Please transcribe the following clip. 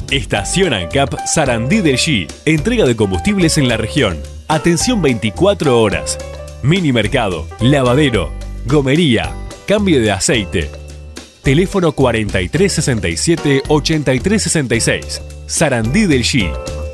Estación ANCAP Sarandí del G. Entrega de combustibles en la región. Atención 24 horas. Mini mercado, lavadero, gomería, cambio de aceite. Teléfono 4367-8366. Sarandí del G.